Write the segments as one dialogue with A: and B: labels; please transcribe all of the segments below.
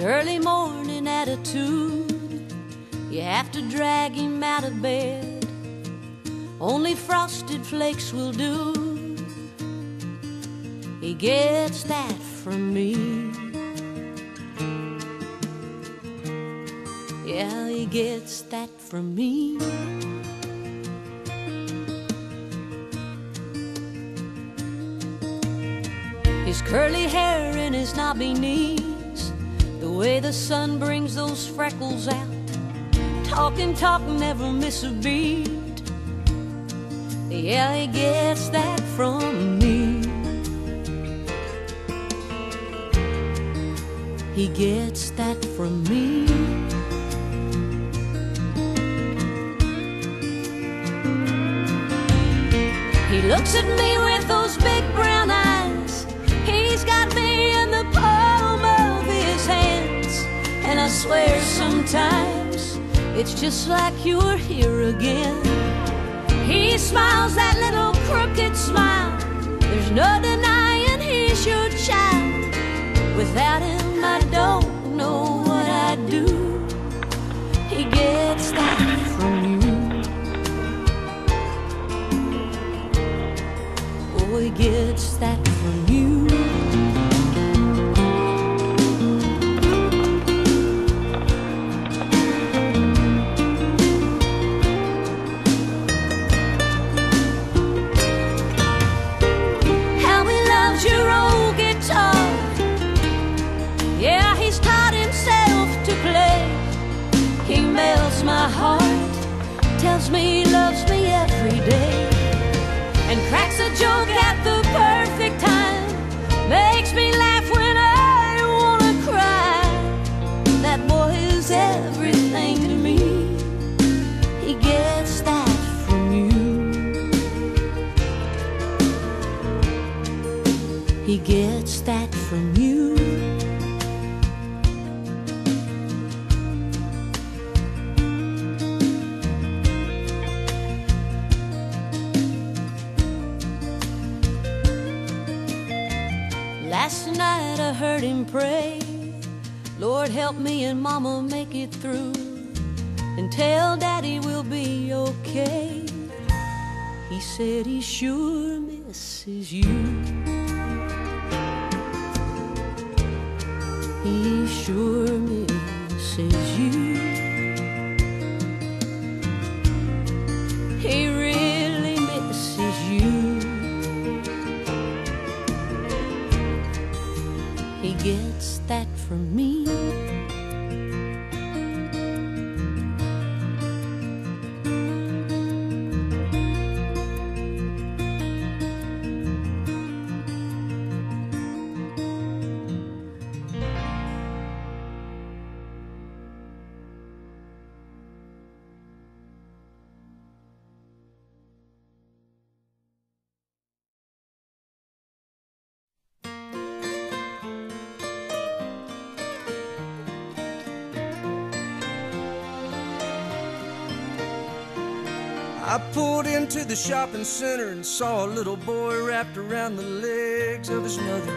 A: early morning attitude. You have to drag him out of bed. Only frosted flakes will do. He gets that from me. Yeah, he gets that from me. His curly hair and his knobby knees, the way the sun brings those freckles out. Talk, never miss a beat. Yeah, he gets that from me. He gets that from me. He looks at me with those big brown eyes. He's got me in the palm of his hands. And I swear sometimes it's just like you're here again. He smiles that little crooked smile. There's no denying he's your child. Without him I don't know what I'd do. He gets that from you. Oh, he gets that from you. My heart tells me he loves me every day, and cracks a joke at the perfect time. Makes me laugh when I wanna cry. That boy is everything to me. He gets that from you. He gets that from you. Last night I heard him pray, Lord help me and Mama make it through, and tell Daddy we'll be okay. He said he sure misses you. He sure misses you. He really misses you. He gets that from me.
B: I pulled into the shopping center and saw a little boy wrapped around the legs of his mother.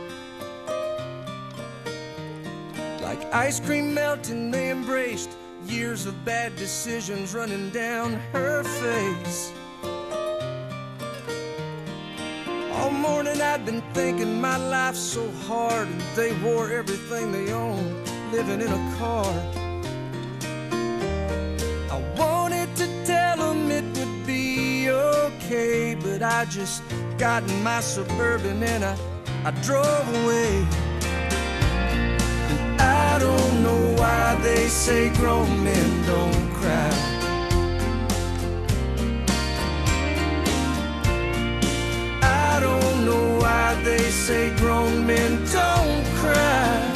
B: Like ice cream melting, they embraced, years of bad decisions running down her face. All morning I'd been thinking my life's so hard, and they wore everything they owned, living in a car. I wanted to tell them it would be okay, but I just got in my Suburban and I drove away. And I don't know why they say grown men don't cry. I don't know why they say grown men don't cry.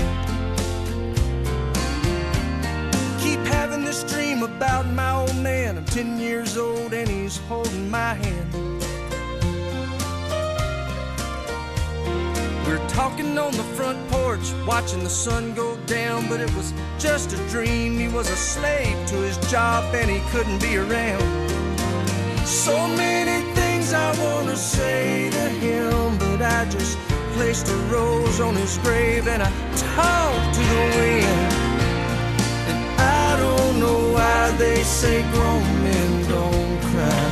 B: Keep having this dream about my old man. I'm 10 years old and he's holding my hand. We're talking on the front porch, watching the sun go down, but it was just a dream. He was a slave to his job and he couldn't be around. So many things I wanna say to him, but I just placed a rose on his grave and I talked to the wind. say grown men don't cry.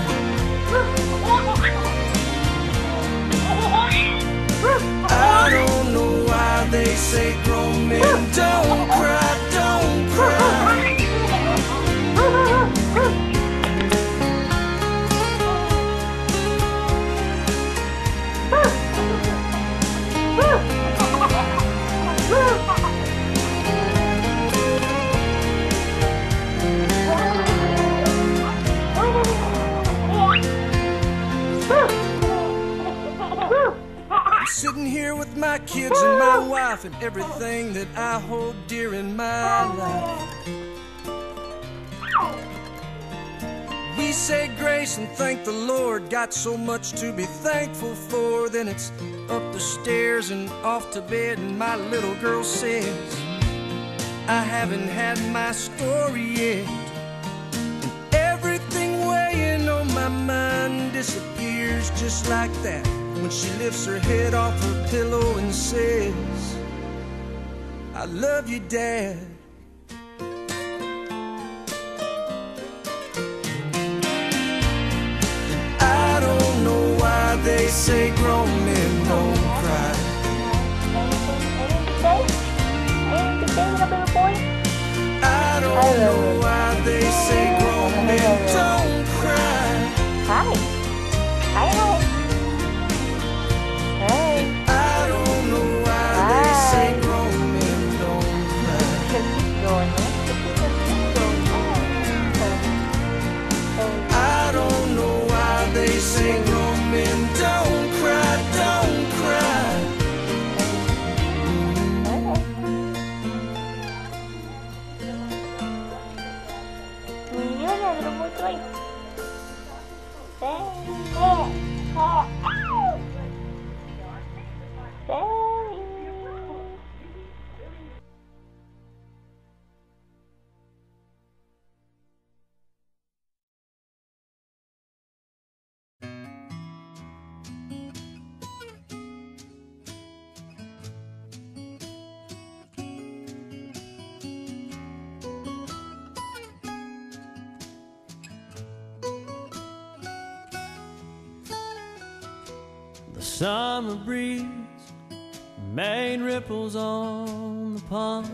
B: I don't know why they say grown men don't cry, don't cry. Sitting here with my kids and my wife and everything that I hold dear in my life. We say grace and thank the Lord, got so much to be thankful for. Then it's up the stairs and off to bed, and my little girl says, I haven't had my story yet. And everything weighing on my mind disappears just like that when she lifts her head off her pillow and says, I love you, Dad. And I don't know why they say grown men don't cry. I don't know why they say grown men don't cry.
C: Hi. Hi, hi.
B: I don't know why they say grown men don't cry. I don't know why they say grown men don't cry, don't cry.
D: The summer breeze made ripples on the pond,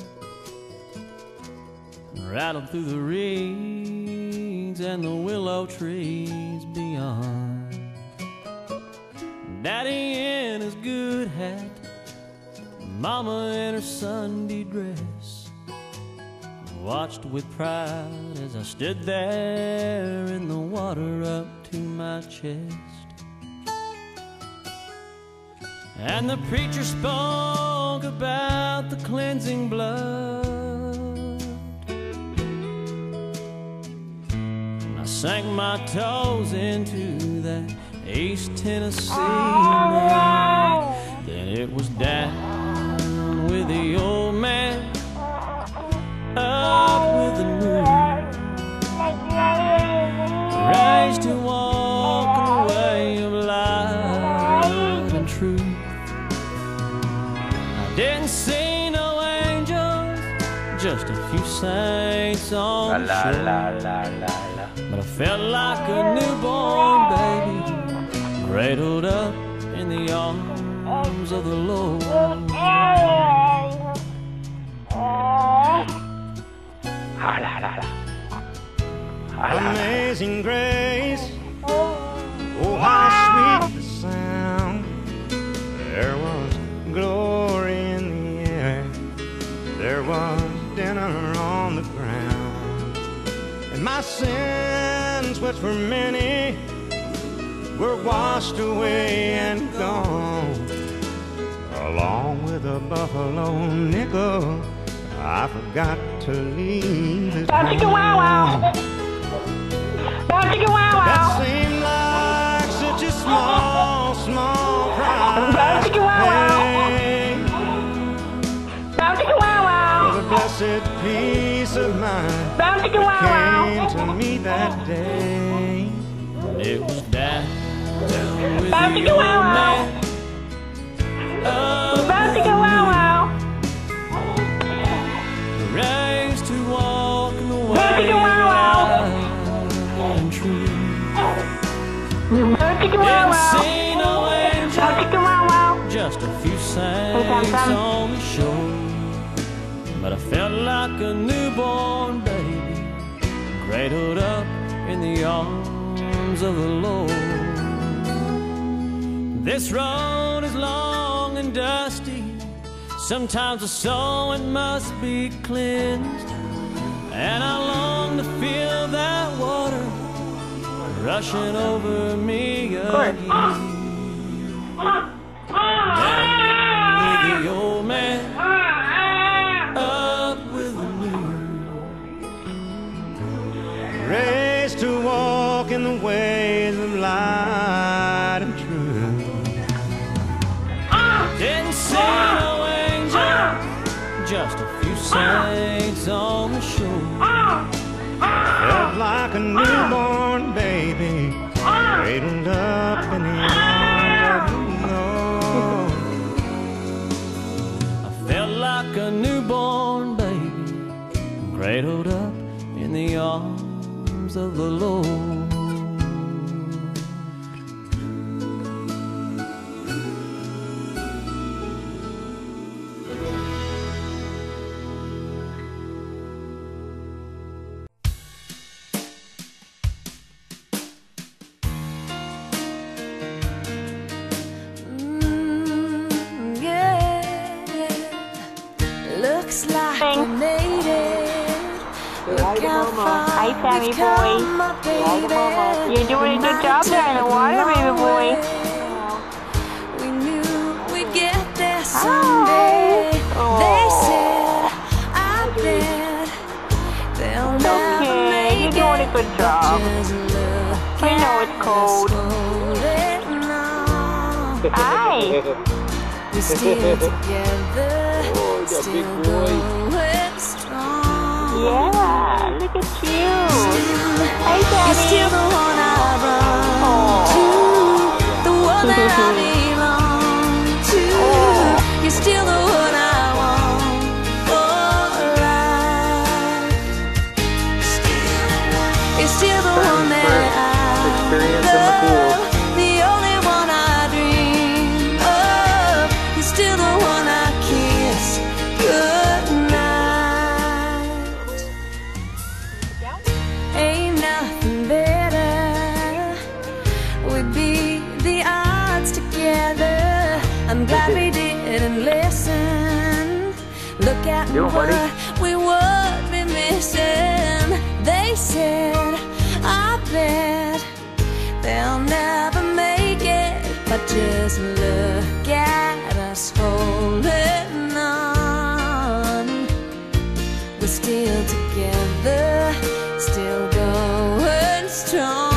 D: rattled through the reeds and the willow trees beyond. Daddy in his good hat, Mama in her Sunday dress, watched with pride as I stood there in the water up to my chest. And the preacher spoke about the cleansing blood, and I sank my toes into that East Tennessee night. Then it was down with the old man, up with the moon, raised to walk the way of light and truth. Didn't see no angels, just a few saints on the shore. But I felt like a newborn baby, cradled up in the arms of the Lord.
E: Amazing grace, oh how sweet the sound. There was glory in the air, there was dinner on the ground, and my sins, which were many, were washed away and gone. Along with a buffalo nickel, I forgot to leave it home. That seemed like such a small, small price to pay for the blessed peace of mind that came to me that day.
D: It was down with the old man, up with the moon, raised to walk in the way of Didn't see no angel, just a few saints on the shore. But I felt like a newborn baby, cradled up in the arms of the Lord. This road is long and dusty, sometimes the soul it must be cleansed, and I long to feel that water rushing over me again. With the old man up with the new,
E: Raised to walk in the ways of light and truth.
D: didn't see no angel, just a few saints on the shore.
E: Felt like a newborn baby, cradled up in the arms of the Lord.
D: I felt like a newborn baby, cradled up in the arms of the Lord.
A: Looks like we made it. Look how far
C: Hi, Sammy
A: we've
C: boy.
A: come, my baby.
C: You're doing a good job there in the water, baby boy.
A: We knew we'd get there someday. They said, I bet they'll never
C: Okay,
A: make
C: you're doing a
A: it.
C: good job.
A: Just look
C: I know
A: at
C: it's cold.
A: us holding on.
C: Hi.
A: We're still together, still going strong.
C: Yeah, look at you. Hi,
A: You're
C: Sammy.
A: still the one I run to, the one that I belong to. You're still the one I want for life. You're still the one that I love, the only one I dream of. You're still the one I kiss goodnight. Ain't nothing better. We beat the odds together. I'm glad we didn't listen. Look at what we would be missing. They said, I bet they'll never make it. But just look at us holding on. We're still together, still going strong.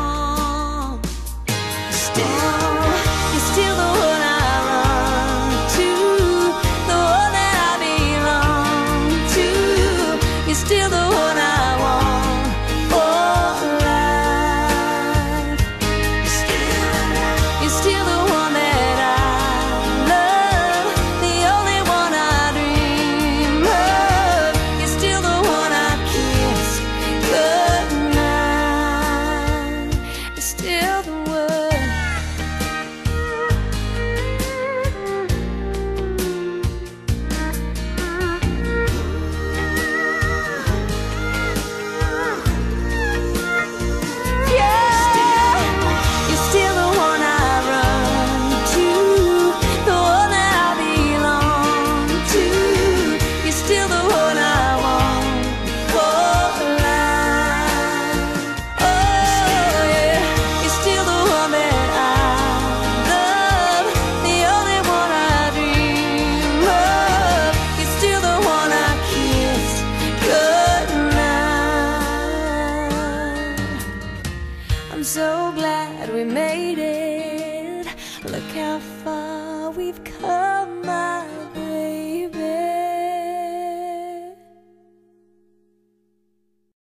A: You're still the one I run to, the one that I belong to. You're still the one I want for life. You're still the one that I love, the only one I dream of. You're still the one I kiss goodnight. You're still the one. Yeah, you're still the one I run to, the one that I belong to. You're still the one I want for life. Oh yeah, you're still the one that I love, the only one I dream of. You're still the one I kiss goodnight. I'm so glad we made it. Look how far